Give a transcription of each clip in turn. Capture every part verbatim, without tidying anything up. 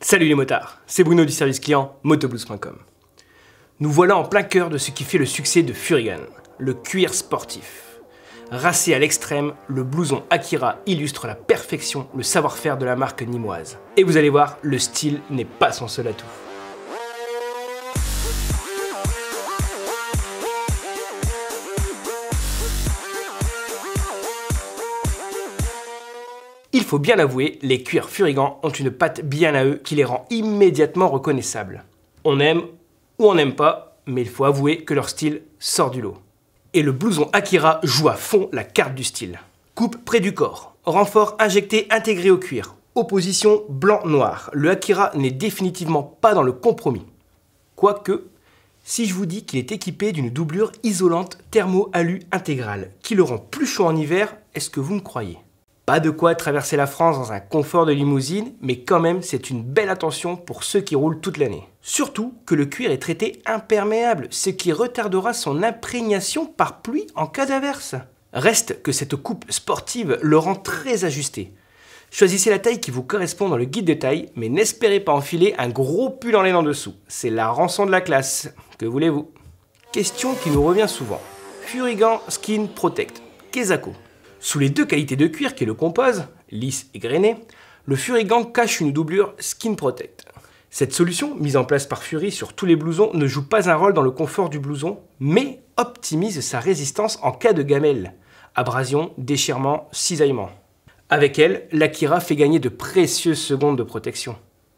Salut les motards, c'est Bruno du service client motoblues point com. Nous voilà en plein cœur de ce qui fait le succès de Furigan, le cuir sportif. Racé à l'extrême, le blouson Akira illustre la perfection le savoir-faire de la marque nîmoise. Et vous allez voir, le style n'est pas son seul atout. Il faut bien l'avouer, les cuirs Furigan ont une patte bien à eux qui les rend immédiatement reconnaissables. On aime ou on n'aime pas, mais il faut avouer que leur style sort du lot. Et le blouson Akira joue à fond la carte du style. Coupe près du corps, renfort injecté intégré au cuir, opposition blanc-noir. Le Akira n'est définitivement pas dans le compromis. Quoique, si je vous dis qu'il est équipé d'une doublure isolante thermo-alu intégrale, qui le rend plus chaud en hiver, est-ce que vous me croyez ? Pas de quoi traverser la France dans un confort de limousine, mais quand même c'est une belle attention pour ceux qui roulent toute l'année. Surtout que le cuir est traité imperméable, ce qui retardera son imprégnation par pluie en cas d'averse. Reste que cette coupe sportive le rend très ajusté. Choisissez la taille qui vous correspond dans le guide de taille, mais n'espérez pas enfiler un gros pull en laine en dessous. C'est la rançon de la classe, que voulez-vous? Question qui nous revient souvent. Furigan Skin Protect, Kesako. Sous les deux qualités de cuir qui le composent, lisse et grainé, le Furigan cache une doublure Skin Protect. Cette solution, mise en place par Fury sur tous les blousons, ne joue pas un rôle dans le confort du blouson, mais optimise sa résistance en cas de gamelle, abrasion, déchirement, cisaillement. Avec elle, l'Akira fait gagner de précieuses secondes de protection.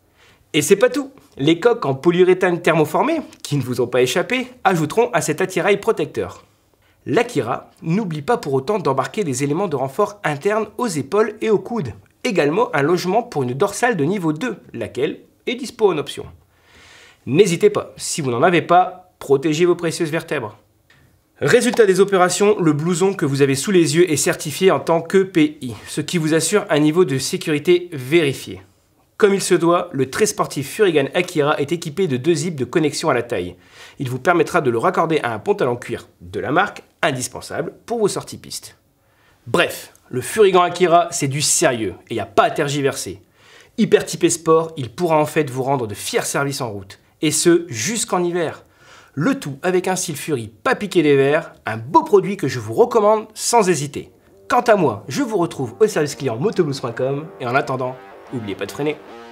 Et c'est pas tout, les coques en polyuréthane thermoformé, qui ne vous ont pas échappé, ajouteront à cet attirail protecteur. L'Akira n'oublie pas pour autant d'embarquer des éléments de renfort interne aux épaules et aux coudes. Également un logement pour une dorsale de niveau deux, laquelle est dispo en option. N'hésitez pas, si vous n'en avez pas, protégez vos précieuses vertèbres. Résultat des opérations, le blouson que vous avez sous les yeux est certifié en tant que P I, ce qui vous assure un niveau de sécurité vérifié. Comme il se doit, le très sportif Furigan Akira est équipé de deux zips de connexion à la taille. Il vous permettra de le raccorder à un pantalon cuir de la marque, indispensable pour vos sorties pistes. Bref, le Furigan Akira, c'est du sérieux et il n'y a pas à tergiverser. Hyper typé sport, il pourra en fait vous rendre de fiers services en route, et ce, jusqu'en hiver. Le tout avec un style Fury pas piqué des verres, un beau produit que je vous recommande sans hésiter. Quant à moi, je vous retrouve au service client motoblues point com et en attendant, n'oubliez pas de freiner.